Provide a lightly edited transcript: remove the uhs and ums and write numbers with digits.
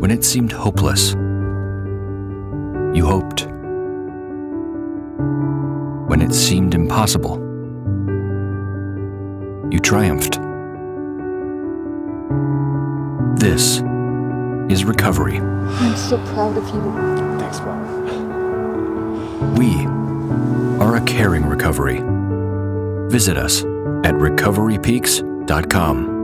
When it seemed hopeless, you hoped. When it seemed impossible, you triumphed. This is recovery. I'm so proud of you. Thanks, Mom. We are a caring recovery. Visit us at recoverypeaks.com.